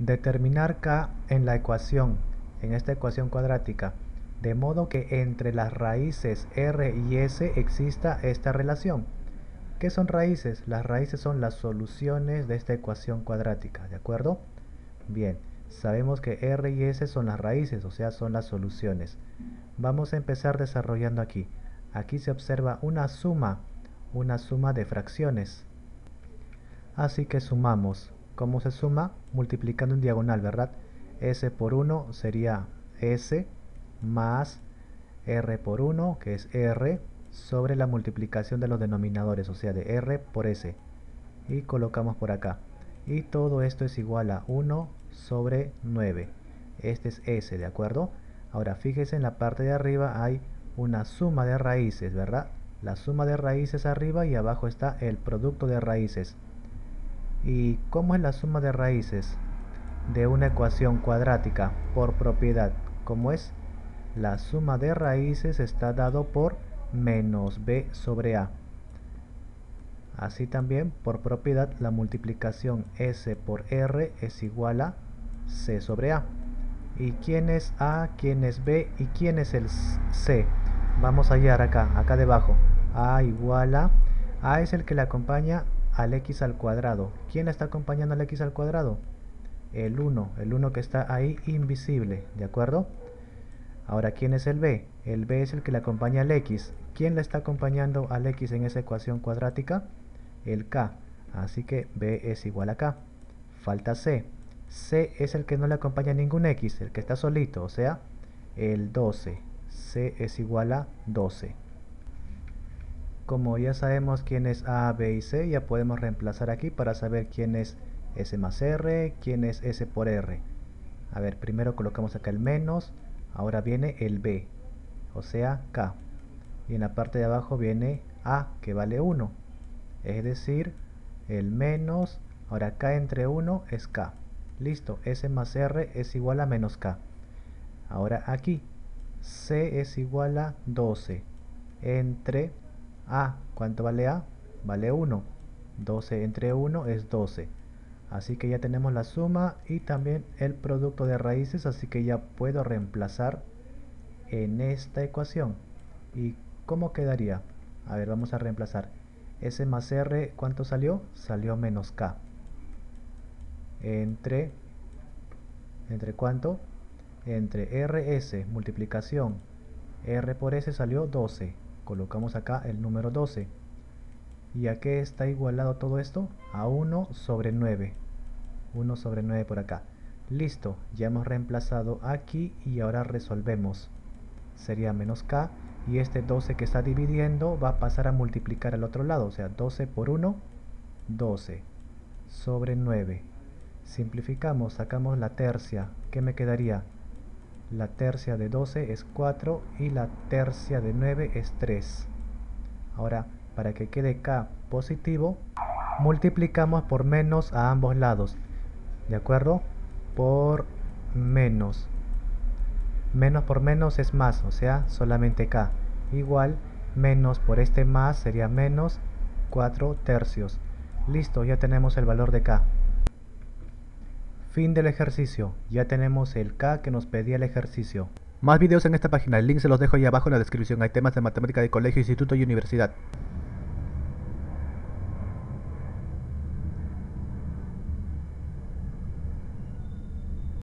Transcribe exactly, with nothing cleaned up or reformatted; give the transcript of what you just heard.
Determinar k en la ecuación, en esta ecuación cuadrática, de modo que entre las raíces r y s exista esta relación. ¿Qué son raíces? Las raíces son las soluciones de esta ecuación cuadrática, ¿de acuerdo? Bien, sabemos que r y s son las raíces, o sea, son las soluciones. Vamos a empezar desarrollando aquí. Aquí se observa una suma, una suma de fracciones. Así que sumamos. ¿Cómo se suma? Multiplicando en diagonal, ¿verdad? S por uno sería S más R por uno, que es R, sobre la multiplicación de los denominadores, o sea, de R por S. Y colocamos por acá. Y todo esto es igual a uno sobre nueve. Este es S, ¿de acuerdo? Ahora, fíjese en la parte de arriba hay una suma de raíces, ¿verdad? La suma de raíces arriba y abajo está el producto de raíces. ¿Y cómo es la suma de raíces de una ecuación cuadrática por propiedad? ¿Cómo es? La suma de raíces está dado por menos b sobre a. Así también, por propiedad, la multiplicación s por r es igual a c sobre a. ¿Y quién es a, quién es b y quién es el c? Vamos a hallar acá, acá debajo. A igual a... a es el que le acompaña al x al cuadrado. ¿Quién le está acompañando al x al cuadrado? El uno, el uno que está ahí invisible, ¿de acuerdo? Ahora, ¿quién es el b? El b es el que le acompaña al x. ¿Quién le está acompañando al x en esa ecuación cuadrática? El k. Así que b es igual a k. Falta c. C es el que no le acompaña a ningún x, el que está solito, o sea, el doce. C es igual a doce. Como ya sabemos quién es a, b y c, ya podemos reemplazar aquí para saber quién es s más r, quién es s por r. A ver, primero colocamos acá el menos, ahora viene el b, o sea, k. Y en la parte de abajo viene a, que vale uno. Es decir, el menos, ahora k entre uno es k. Listo, s más r es igual a menos k. Ahora aquí, c es igual a doce entre a. ¿Cuánto vale a? Vale uno. doce entre uno es doce. Así que ya tenemos la suma y también el producto de raíces, así que ya puedo reemplazar en esta ecuación. ¿Y cómo quedaría? A ver, vamos a reemplazar. S más R, ¿cuánto salió? Salió menos K. Entre, ¿entre cuánto? Entre R S, multiplicación. R por S salió doce. Colocamos acá el número doce. ¿Y a qué está igualado todo esto? A uno sobre nueve. uno sobre nueve por acá. Listo, ya hemos reemplazado aquí y ahora resolvemos. Sería menos K. Y este doce que está dividiendo va a pasar a multiplicar al otro lado. O sea, doce por uno, doce sobre nueve. Simplificamos, sacamos la tercia. ¿Qué me quedaría? La tercia de doce es cuatro y la tercia de nueve es tres. Ahora, para que quede K positivo, multiplicamos por menos a ambos lados. ¿De acuerdo? Por menos. Menos por menos es más, o sea, solamente K. Igual, menos por este más sería menos cuatro tercios. Listo, ya tenemos el valor de K. Fin del ejercicio. Ya tenemos el K que nos pedía el ejercicio. Más videos en esta página. El link se los dejo ahí abajo en la descripción. Hay temas de matemática de colegio, instituto y universidad.